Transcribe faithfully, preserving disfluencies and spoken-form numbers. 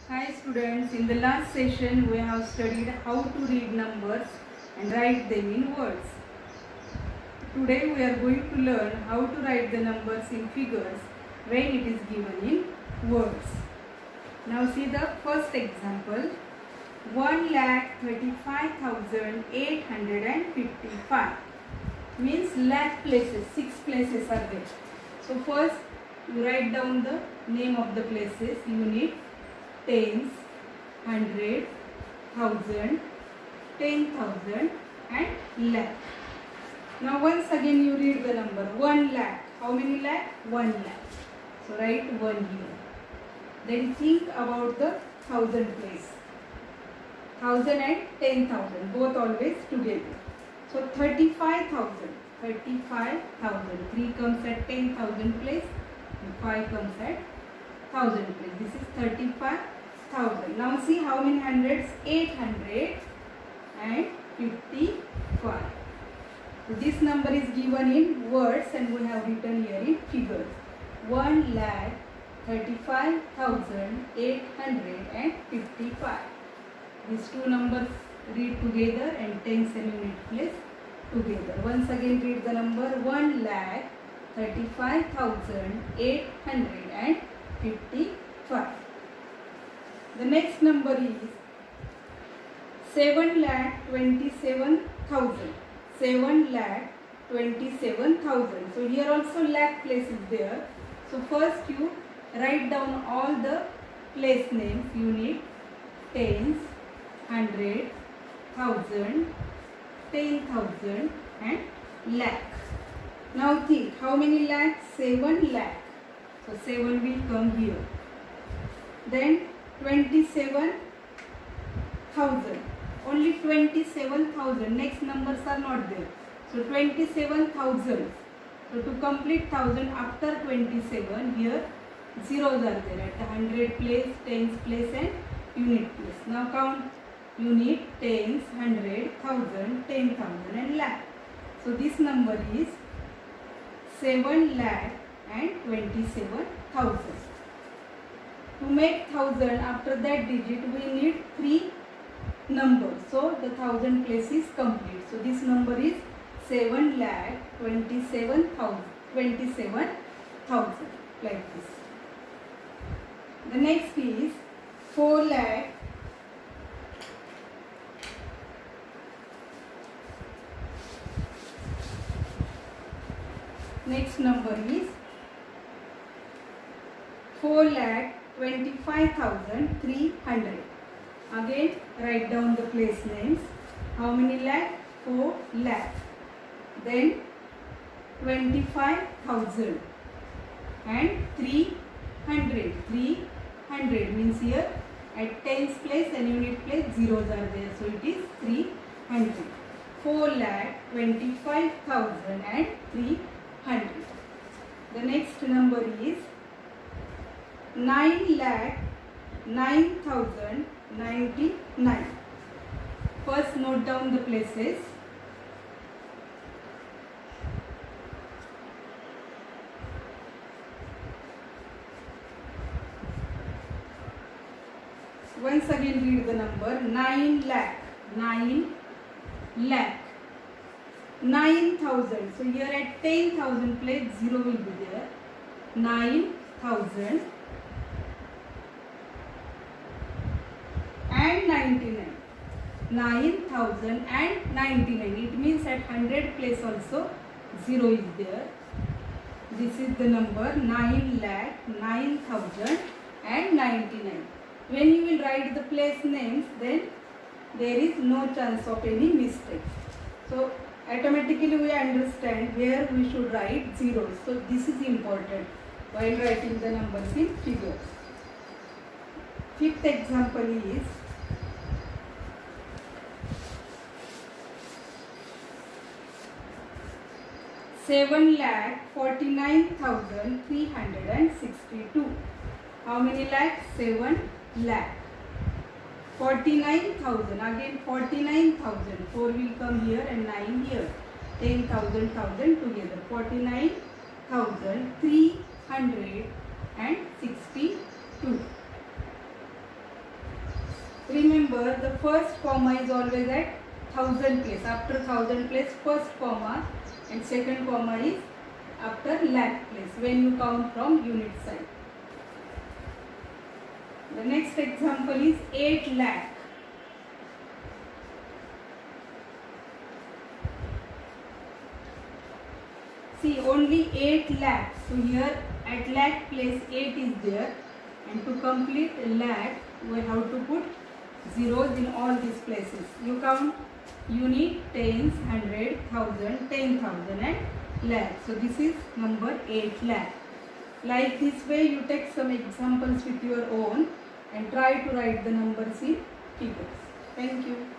Hi students, in the last session we have studied how to read numbers and write them in words. Today we are going to learn how to write the numbers in figures when it is given in words. Now see the first example. one lakh thirty-five thousand eight hundred fifty-five means lakh places, six places are there. So first you write down the name of the places, unit, tens, hundred, thousand, ten thousand and lakh. Now once again you read the number one lakh. How many lakh? one lakh. So write one here. Then think about the thousand place. Thousand and ten thousand, both always together. So thirty-five thousand. thirty-five thousand. three comes at ten thousand place and five comes at thousand place. This is thirty-five thousand. Now see how many hundreds? eight hundred fifty-five. So this number is given in words and we have written here in figures. one lakh thirty-five thousand eight hundred fifty-five. These two numbers read together and tens and unit place together. Once again read the number one lakh thirty-five thousand eight hundred fifty-five. The next number is seven lakh twenty-seven thousand. seven lakh twenty-seven thousand. So here also lakh place is there. So first you write down all the place names, unit, tens, hundred, thousand, ten thousand and lakh. Now think how many lakhs? seven lakh. So seven will come here. Then twenty-seven thousand. Only twenty-seven thousand. Next numbers are not there. So twenty-seven thousand. So to complete thousand after twenty-seven, here zeros are there at the hundred place, tens place and unit place. Now count unit, tens, hundred, thousand, ten thousand and lakh. So this number is seven lakh and twenty-seven thousand. To make thousand, after that digit we need three numbers. So the thousand place is complete. So this number is seven lakh twenty-seven thousand. twenty-seven thousand like this. The next is four lakh Next number is four lakh twenty-five thousand three hundred. Again write down the place names. How many lakh? four lakh. Then twenty-five thousand and three hundred. three hundred means here at tens place and unit place zeros are there. So it is three hundred. four lakh twenty-five thousand and three hundred. The next number is nine lakh nine thousand ninety-nine. First note down the places. Once again read the number nine lakh. nine lakh. nine thousand. So here at ten thousand place zero will be there. nine thousand and ninety-nine. nine thousand and ninety-nine. It means at one hundred place also zero is there. This is the number nine lakh nine thousand and ninety-nine. When you will write the place names, then there is no chance of any mistake. So automatically we understand where we should write zeros. So this is important while writing the numbers in figures. Fifth example is seven lakh forty-nine thousand three hundred sixty-two. How many lakhs? seven lakh. forty-nine thousand. Again forty-nine thousand. four will come here and nine here. ten thousand, thousand together. forty-nine thousand three hundred sixty-two. Remember, the first comma is always at thousand place. After thousand place, first comma, and second comma is after lakh place when you count from unit side. The next example is eight lakh. See, only eight lakh. So here at lakh place eight is there, and to complete lakh we have to put zeros in all these places. You count unit, tens, hundred, thousand, ten thousand and lakh. So this is number eight lakh. Like this way you take some examples with your own and try to write the numbers in figures. Thank you.